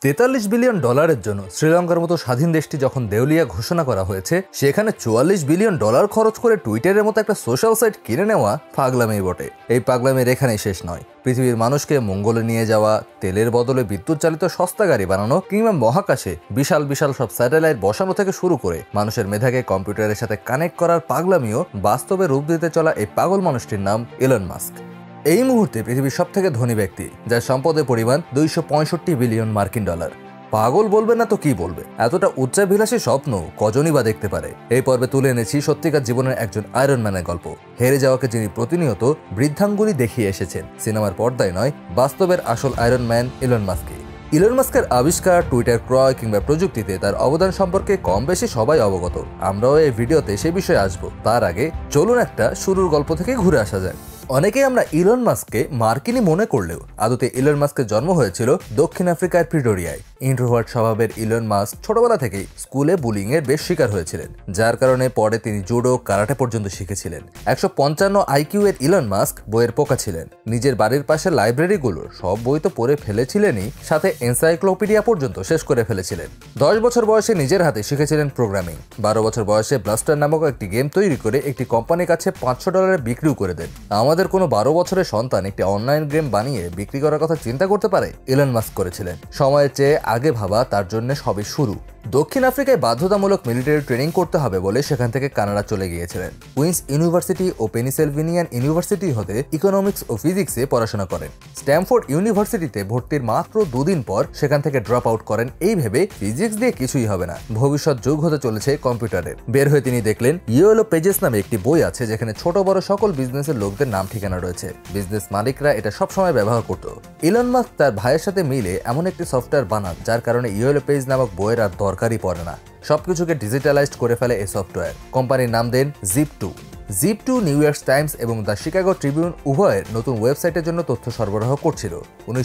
43 billion ডলারের জন্য শ্রীলঙ্কার মতো স্বাধীন দেশটি যখন দেউলিয়া ঘোষণা করা হয়েছে, সেখানে 44 বিলিয়ন ডলার খরচ করে টুইটারের মতো একটা সোশ্যাল সাইট কিনে নেওয়া পাগলামি বটে। এই পাগলামির এখানেই শেষ নয়। পৃথিবীর মানুষকে মঙ্গলে নিয়ে যাওয়া, তেলের বদলে বিদ্যুৎ চালিত সস্তা গাড়ি বানানো, কিংবা মহাকাশে বিশাল বিশাল সব স্যাটেলাইট বসানো থেকে শুরু করে মানুষের মেধাকে কম্পিউটারের সাথে কানেক্ট করার পাগলামিও বাস্তবে রূপ দিতে চলা এই পাগল মানুষটির নাম ইলন মাস্ক। এই মুহূর্তে পৃথিবীর সবথেকে ধনী ব্যক্তি, যার সম্পদের পরিমাণ 265 বিলিয়ন মার্কিন ডলার। পাগল বলবে না তো কি বলবে? এতটা উচ্চাভিলাষী স্বপ্ন কজনই বা দেখতে পারে? এই পর্বে তুলে এনেছি সত্যিকার জীবনের একজন আয়রন ম্যানের গল্প। হেরে যাওয়াকে যিনি প্রতিনিয়ত বৃদ্ধাঙ্গুলি দেখিয়ে এসেছেন, সিনেমার পর্দায় নয়, বাস্তবের আসল আয়রন ম্যান ইলন মাস্ককে। ইলন মাস্কের আবিষ্কার, টুইটার ক্রয় কিংবা প্রযুক্তিতে তার অবদান সম্পর্কে কম বেশি সবাই অবগত। আমরাও এই ভিডিওতে সে বিষয়ে আসবো। তার আগে চলুন একটা শুরুর গল্প থেকে ঘুরে আসা যায়। অনেকেই আমরা ইলন মাস্ককে মার্কিনী মনে করলেও আদতে ইলন মাস্কের জন্ম হয়েছিল দক্ষিণ আফ্রিকার প্রিটোরিয়ায়। ইন্ট্রোভার্ট স্বভাবের ইলন মাস্ক ছোটবেলা থেকেই স্কুলে বুলিং এর বেশ শিকার হয়েছিলেন, যার কারণে পরে তিনি জুডো, কারাটে পর্যন্ত শিখেছিলেন। 155 IQ এর ইলন মাস্ক বইয়ের পোকা ছিলেন। নিজের বাড়ির পাশে লাইব্রেরিগুলোর সব বই তো পড়ে ফেলেছিলেনই, সাথে এনসাইক্লোপিডিয়া পর্যন্ত শেষ করে ফেলেছিলেন। 10 বছর বয়সে নিজের হাতে শিখেছিলেন প্রোগ্রামিং। 12 বছর বয়সে ব্লাস্টার নামক একটি গেম তৈরি করে একটি কোম্পানির কাছে $500 বিক্রিও করে দেন। আমাদের কোনো 12 বছরের সন্তান একটি অনলাইন গেম বানিয়ে বিক্রি করার কথা চিন্তা করতে পারে? ইলন মাস্ক করেছিলেন। সময়ের চেয়ে আগে ভাবা তার জন্য সবই শুরু। দক্ষিণ আফ্রিকায় বাধ্যতামূলক মিলিটারি ট্রেনিং করতে হবে বলে সেখান থেকে কানাডা চলে গিয়েছিলেন। কুইন্স ইউনিভার্সিটি ও পেনিসিলভেনিয়ান ইউনিভার্সিটি হতে ইকোনমিক্স ও ফিজিক্সে পড়াশোনা করেন। স্ট্যামফোর্ড ইউনিভার্সিটিতে ভর্তির মাত্র 2 দিন পর সেখান থেকে ড্রপ আউট করেন, এই ভেবে ফিজিক্স দিয়ে কিছুই হবে না, ভবিষ্যৎ যুগ হতে চলেছে কম্পিউটারের। বের হয়ে তিনি দেখলেন ইয়েলো পেজেস নামে একটি বই আছে, যেখানে ছোট বড় সকল বিজনেসের লোকদের নাম ঠিকানা রয়েছে। বিজনেস মালিকরা এটা সবসময় ব্যবহার করত। ইলন মাস্ক তার ভাইয়ের সাথে মিলে এমন একটি সফটওয়্যার বানান, যার কারণে ইয়েলো পেজ নামক বইয়ের আর দরকারই পড়ে না। সবকিছুকে ডিজিটালাইজড করে ফেলে এই সফটওয়্যার। কোম্পানির নাম দেন জিপ2। নিউ ইয়র্ক টাইমস এবং দ্য শিকাগো ট্রিবিউন উভয়ের নতুন ওয়েবসাইটের জন্য তথ্য সরবরাহ করছিল।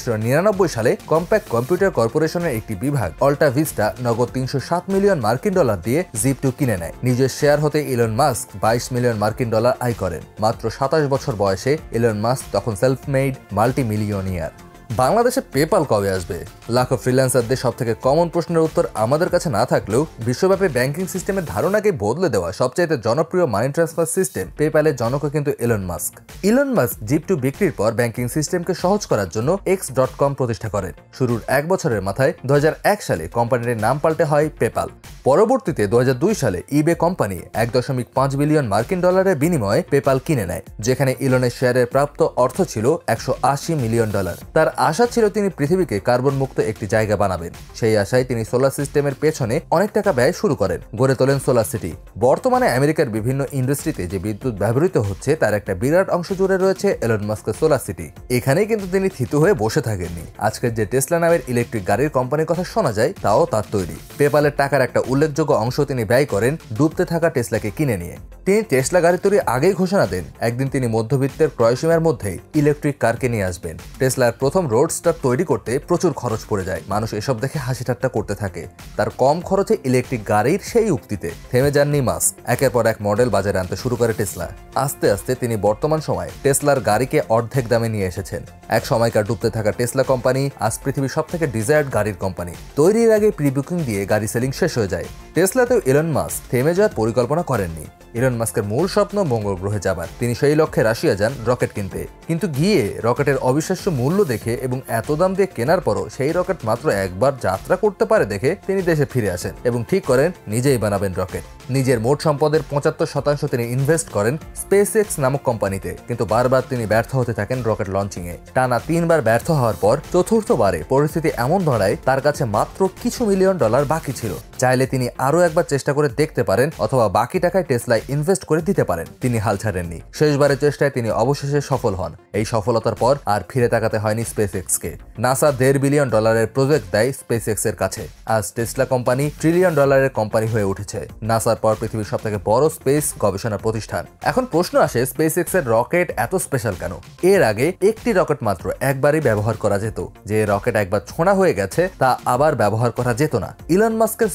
1999 সালে কম্প্যাক্ট কম্পিউটার কর্পোরেশনের একটি বিভাগ অল্টা ভিস্টা নগদ 307 মিলিয়ন মার্কিন ডলার দিয়ে জিপ2 কিনে নেয়। নিজের শেয়ার হতে ইলন মাস্ক 22 মিলিয়ন মার্কিন ডলার আয় করেন। মাত্র 27 বছর বয়সে ইলন মাস্ক তখন সেলফ মেড মাল্টি মিলিয়নিয়ার। বাংলাদেশে পেপাল কবে আসবে? লাখো ফ্রিল্যান্সারদের সবথেকে কমন প্রশ্নের উত্তর আমাদের কাছে না থাকলেও বিশ্বব্যাপী ব্যাংকিং সিস্টেমের ধারণাকে বদলে দেওয়া সবচাইতে জনপ্রিয় মানি ট্রান্সফার সিস্টেম পেপ্যালের জনকও কিন্তু ইলন মাস্ক। ইলন মাস্ক জিপ2 বিক্রির পর ব্যাংকিং সিস্টেমকে সহজ করার জন্য x.com প্রতিষ্ঠা করেন। শুরুর 1 বছরের মাথায় 2001 সালে কোম্পানির নাম পাল্টে হয় পেপাল। পরবর্তীতে 2002 সালে ইবে কোম্পানি 1.5 বিলিয়ন মার্কিন ডলারের বিনিময়ে পেপাল কিনে নেয়, যেখানে ইলনের শেয়ারের প্রাপ্ত অর্থ ছিল $180 মিলিয়ন। তার আশা ছিল তিনি পৃথিবীকে কার্বন মুক্ত একটি জায়গা বানাবেন। সেই আশায় তিনি সোলার সিস্টেমের পেছনে অনেক টাকা ব্যয় শুরু করেন। গড়ে তোলেন সোলার সিটি। বর্তমানে আমেরিকার বিভিন্ন ইন্ডাস্ট্রিতে যে বিদ্যুৎ ব্যবহৃত হচ্ছে, তার একটা বিরাট অংশ জুড়ে রয়েছে ইলন মাস্কের সোলার সিটি। এখানেই কিন্তু তিনি থিতু হয়ে বসে থাকেননি। আজকের যে টেসলা নামের ইলেকট্রিক গাড়ির কোম্পানির কথা শোনা যায়, তাও তার তৈরি। পেপালের টাকার একটা উল্লেখযোগ্য অংশ তিনি ব্যয় করেন ডুবতে থাকা টেসলাকে কিনে নিয়ে। তিনি টেসলা গাড়ি তৈরি আগেই ঘোষণা দেন একদিন তিনি মধ্যবিত্তের ক্রয়সীমার মধ্যেই ইলেকট্রিক কারকে নিয়ে আসবেন। টেসলার প্রথম রোডস্টার তৈরি করতে প্রচুর খরচ পড়ে যায়। মানুষ এসব দেখে হাসি ঠাট্টা করতে থাকে। তার কম খরচে ইলেকট্রিক গাড়ির সেই উক্তিতে থেমে যাননি মাস্ক। একের পর এক মডেল বাজারে আনতে শুরু করে টেসলা। আস্তে আস্তে তিনি বর্তমান সময়ে টেসলার গাড়িকে অর্ধেক দামে নিয়ে এসেছেন। এক সময়কার ডুবতে থাকা টেসলা কোম্পানি আজ পৃথিবীর সবথেকে ডিজায়ার্ড গাড়ির কোম্পানি। তৈরির আগে প্রি বুকিং দিয়ে গাড়ি সেলিং শেষ হয়ে যায়। টেসলাতেও ইলন মাস্ক থেমে যাওয়ার পরিকল্পনা করেননি। ইলন মাস্কের মূল স্বপ্ন মঙ্গল গ্রহে যাবার। তিনি সেই লক্ষ্যে রাশিয়া যান রকেট কিনতে, কিন্তু গিয়ে রকেটের অবিশ্বাস্য মূল্য দেখে এবং এত দাম দিয়ে কেনার পরও সেই রকেট মাত্র একবার যাত্রা করতে পারে দেখে তিনি দেশে ফিরে আসেন এবং ঠিক করেন নিজেই বানাবেন রকেট। নিজের মোট সম্পদের 75% তিনি ইনভেস্ট করেন স্পেসএক্স নামক কোম্পানিতে, কিন্তু বারবার তিনি ব্যর্থ হতে থাকেন রকেট লঞ্চিংয়ে। টানা 3 বার ব্যর্থ হওয়ার পর চতুর্থবারে পরিস্থিতি এমন দাঁড়ায় তার কাছে মাত্র কিছু মিলিয়ন ডলার বাকি ছিল। চাইলে তিনি আরো একবার চেষ্টা করে দেখতে পারেন, অথবা বাকি টাকায় টেসলায় ইনভেস্ট করে দিতে পারেন। তিনি হাল ছাড়েননি। শেষবারের চেষ্টায় তিনি অবশেষে সফল হন। এই সফলতার পর আর ফিরে তাকাতে হয়নি স্পেসএক্সকে। নাসা $1.5 বিলিয়ন প্রজেক্ট দেয় স্পেসএক্স এর কাছে। আজ টেসলা কোম্পানি $1 ট্রিলিয়ন কোম্পানি হয়ে উঠেছে। নাসার পর পৃথিবীর সবথেকে বড় স্পেস গবেষণা প্রতিষ্ঠান। এখন প্রশ্ন আসে, স্পেসএক্স এর রকেট এত স্পেশাল কেন? এর আগে একটি রকেট মাত্র একবারই ব্যবহার করা যেত। যে রকেট একবার ছোঁড়া হয়ে গেছে তা আবার ব্যবহার করা যেত না। ইলন মাস্কের স্পেসএক্স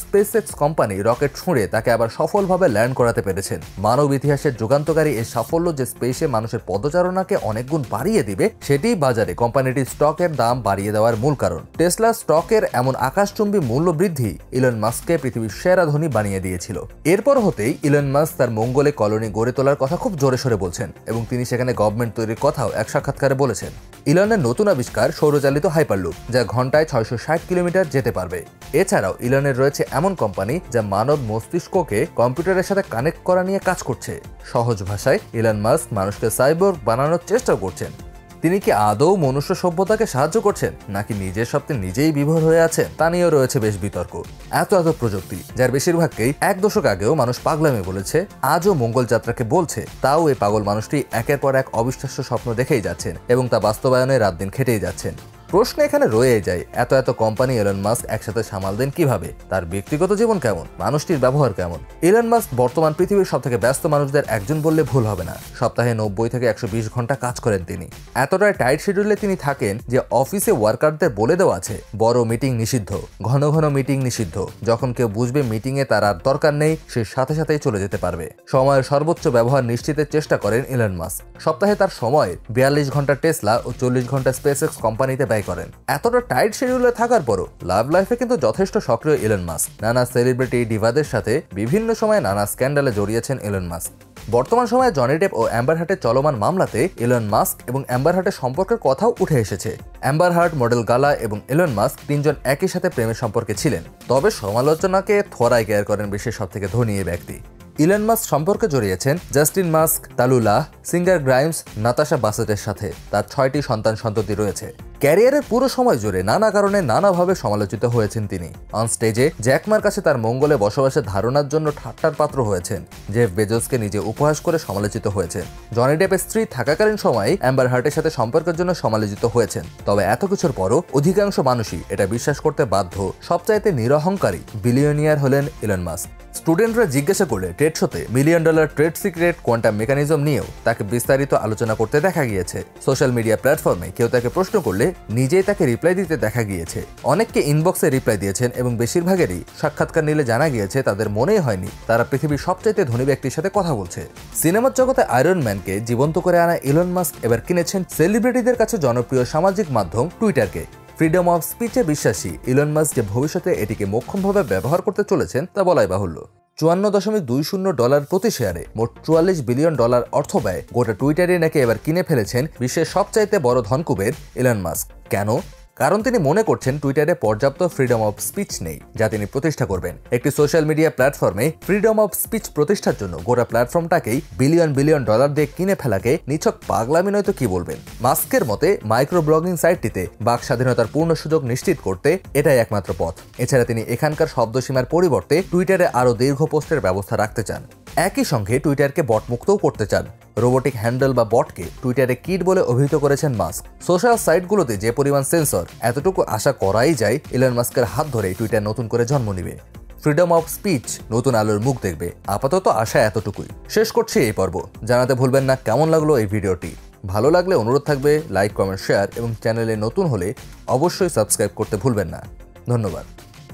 স্পেসএক্স কোম্পানি রকেট ছুঁড়ে তাকে আবার সফলভাবে ল্যান্ড করাতে পেরেছেন। মানব ইতিহাসের যুগান্তকারী এই সাফল্য যে স্পেসে মানুষের পদচারণাকে অনেক গুণ বাড়িয়ে দিবে, সেটিই বাজারে কোম্পানিটির স্টকের দাম বাড়িয়ে দেওয়ার মূল কারণ। টেসলা স্টকের এমন আকাশচুম্বী মূল্য বৃদ্ধি ইলন মাস্ককে পৃথিবীর সেরা ধনী বানিয়ে দিয়েছিল। এরপর হতেই ইলন মাস্ক তার মঙ্গলে কলোনি গড়ে তোলার কথা খুব জোরে সোরে বলছেন এবং তিনি সেখানে গভর্নমেন্ট তৈরির কথাও এক সাক্ষাৎকারে বলেছেন। ইলনের নতুন আবিষ্কার সৌরচালিত হাইপারলুপ, যা ঘন্টায় 660 কিলোমিটার যেতে পারবে। এছাড়াও ইলনের রয়েছে এমন কোম্পানি যা মানব মস্তিষ্ককে কম্পিউটারের সাথে কানেক্ট করা নিয়ে কাজ করছে। সহজ ভাষায় ইলন মাস্ক মানুষকে সাইবর্গ বানানোর চেষ্টা করছেন। তিনি কি আদৌ মনুষ্য সভ্যতাকে সাহায্য করছেন, নাকি নিজের সপ্তাহে নিজেই বিভোর হয়ে আছেন, তা নিয়েও রয়েছে বেশ বিতর্ক। এত প্রযুক্তি, যার বেশিরভাগকেই এক দশক আগেও মানুষ পাগলামি বলেছে, আজও মঙ্গল যাত্রাকে বলছে, তাও এই পাগল মানুষটি একের পর এক অবিশ্বাস্য স্বপ্ন দেখেই যাচ্ছেন এবং তা বাস্তবায়নে রাত দিন খেটেই যাচ্ছেন। প্রশ্ন এখানে রয়ে যায়, এত কোম্পানি ইলন মাস্ক একসাথে সামাল দেন কিভাবে? তার ব্যক্তিগত জীবন কেমন? মানুষটির ব্যবহার কেমন? ইলন মাস্ক বর্তমান পৃথিবীর সবথেকে ব্যস্ত মানুষদের একজন বললে ভুল হবে না। সপ্তাহে 90 থেকে 120 ঘন্টা কাজ করেন তিনি। এতটাই টাইট শিডিউলে তিনি থাকেন যে অফিসে ওয়ার্কারদের বলে দেওয়া আছে বড় মিটিং নিষিদ্ধ, ঘন মিটিং নিষিদ্ধ। যখন কেউ বুঝবে মিটিংয়ে তার আর দরকার নেই, সে সাথে সাথেই চলে যেতে পারবে। সময়ের সর্বোচ্চ ব্যবহার নিশ্চিতের চেষ্টা করেন ইলন মাস্ক। সপ্তাহে তার সময় 42 ঘন্টা টেসলা ও 40 ঘন্টা স্পেসএক্স কোম্পানিতে ব্যয় করেন। এতটা টাইট শিডিউলে থাকার পরও লাভ লাইফে কিন্তু যথেষ্ট সক্রিয় ইলন মাস্ক। নানা সেলিব্রিটি ডিভাদের সাথে বিভিন্ন সময়ে নানা স্ক্যান্ডালে জড়িয়েছেন ইলন মাস্ক। বর্তমান সময়ে জনি ডেপ ও অ্যাম্বার হার্টের চলমান মামলাতে ইলন মাস্ক এবং অ্যাম্বার হার্টের সম্পর্কের কথাও উঠে এসেছে। অ্যাম্বার হার্ট, মডেল গালা এবং ইলন মাস্ক তিনজন একই সাথে প্রেমের সম্পর্কে ছিলেন। তবে সমালোচনাকে থোড়াই কেয়ার করেন বিশ্বের সবথেকে ধনী এই ব্যক্তি। ইলন মাস্ক সম্পর্কে জড়িয়েছেন Justine Musk, Talulah, singer Grimes, Natasha বাসেটের সাথে। তার 6টি সন্ততি রয়েছে। ক্যারিয়ারের পুরো সময় জুড়ে নানা কারণে নানাভাবে সমালোচিত হয়েছেন তিনি। অন স্টেজে জ্যাকমার কাছে তার মঙ্গলে বসবাসের ধারণার জন্য ঠাট্টার পাত্র হয়েছেন। জেফ বেজোসকে নিজে উপহাস করে সমালোচিত হয়েছেন। জনি ডেপের স্ত্রী থাকাকালীন সময়ে অ্যাম্বার হার্টের সাথে সম্পর্কের জন্য সমালোচিত হয়েছেন। তবে এত কিছুর পরও অধিকাংশ মানুষই এটা বিশ্বাস করতে বাধ্য, সবচাইতে নিরহংকারী বিলিয়নিয়ার হলেন ইলন মাস্ক। স্টুডেন্টরা জিজ্ঞাসা করলে trade show $1 million trade secret quantum mechanism নিয়েও তাকে বিস্তারিত আলোচনা করতে দেখা গিয়েছে। সোশ্যাল মিডিয়া প্ল্যাটফর্মে কেউ তাকে প্রশ্ন করলে নিজেই তাকে রিপ্লাই দিতে দেখা গিয়েছে। অনেককে ইনবক্সে রিপ্লাই দিয়েছেন এবং বেশিরভাগেরই সাক্ষাৎকার নিলে জানা গিয়েছে তাদের মনেই হয়নি তারা পৃথিবীর সবচাইতে ধনী ব্যক্তির সাথে কথা বলছে। সিনেমার জগতে আয়রন ম্যানকে জীবন্ত করে আনা ইলন মাস্ক এবার কিনেছেন সেলিব্রিটিদের কাছে জনপ্রিয় সামাজিক মাধ্যম টুইটারকে। ফ্রিডম অফ স্পিচে বিশ্বাসী ইলন মাস্ক যে ভবিষ্যতে এটিকে মোক্ষমভাবে ব্যবহার করতে চলেছেন তা বলাই বাহুল্য। $54.20 প্রতি শেয়ারে মোট $44 বিলিয়ন অর্থ ব্যয় গোটা টুইটারে নাকি এবার কিনে ফেলেছেন বিশ্বের সবচাইতে বড় ধনকুবের ইলন মাস্ক। কেন? কারণ তিনি মনে করছেন টুইটারে পর্যাপ্ত ফ্রিডম অফ স্পিচ নেই, যা তিনি প্রতিষ্ঠা করবেন। একটি সোশ্যাল মিডিয়া প্ল্যাটফর্মে ফ্রিডম অফ স্পিচ প্রতিষ্ঠার জন্য গোটা প্ল্যাটফর্মটাকেই বিলিয়ন ডলার দিয়ে কিনে ফেলাকে নিছক পাগলামি নয়তো কি বলবেন। মাস্কের মতে মাইক্রো ব্লগিং সাইটটিতে বাক স্বাধীনতার পূর্ণ সুযোগ নিশ্চিত করতে এটাই একমাত্র পথ। এছাড়া তিনি এখানকার শব্দসীমার পরিবর্তে টুইটারে আরও দীর্ঘ পোস্টের ব্যবস্থা রাখতে চান। একই সঙ্গে টুইটারকে বটমুক্তও করতে চান। রোবোটিক হ্যান্ডেল বা বটকে টুইটারে কিট বলে অভিহিত করেছেন মাস্ক। সোশ্যাল সাইটগুলোতে যে পরিমাণ সেন্সর, এতটুকু আশা করাই যায় ইলন মাস্কের হাত ধরেই টুইটার নতুন করে জন্ম নিবে। ফ্রিডম অফ স্পিচ নতুন আলোর মুখ দেখবে। আপাতত আশা এতটুকুই। শেষ করছি এই পর্ব। জানাতে ভুলবেন না কেমন লাগলো এই ভিডিওটি। ভালো লাগলে অনুরোধ থাকবে লাইক, কমেন্ট, শেয়ার এবং চ্যানেলে নতুন হলে অবশ্যই সাবস্ক্রাইব করতে ভুলবেন না। ধন্যবাদ।